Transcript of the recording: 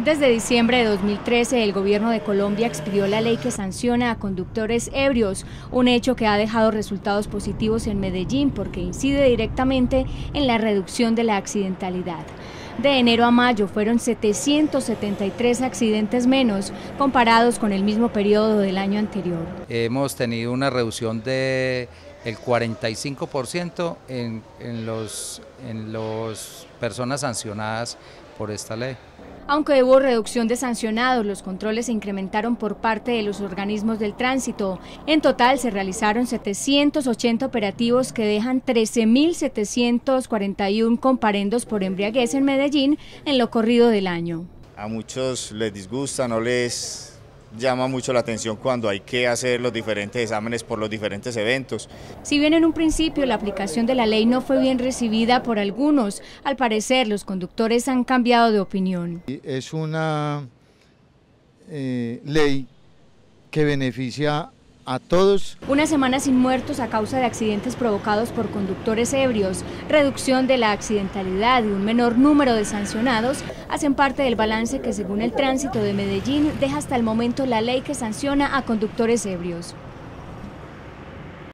Desde diciembre de 2013, el gobierno de Colombia expidió la ley que sanciona a conductores ebrios, un hecho que ha dejado resultados positivos en Medellín porque incide directamente en la reducción de la accidentalidad. De enero a mayo fueron 773 accidentes menos comparados con el mismo periodo del año anterior. Hemos tenido una reducción del 45% en las personas sancionadas por esta ley. Aunque hubo reducción de sancionados, los controles se incrementaron por parte de los organismos del tránsito. En total se realizaron 780 operativos que dejan 13.741 comparendos por embriaguez en Medellín en lo corrido del año. A muchos les disgusta, no les llama mucho la atención cuando hay que hacer los diferentes exámenes por los diferentes eventos. Si bien en un principio la aplicación de la ley no fue bien recibida por algunos, al parecer los conductores han cambiado de opinión. Es una ley que beneficia a todos. Una semana sin muertos a causa de accidentes provocados por conductores ebrios, reducción de la accidentalidad y un menor número de sancionados hacen parte del balance que, según el tránsito de Medellín, deja hasta el momento la ley que sanciona a conductores ebrios.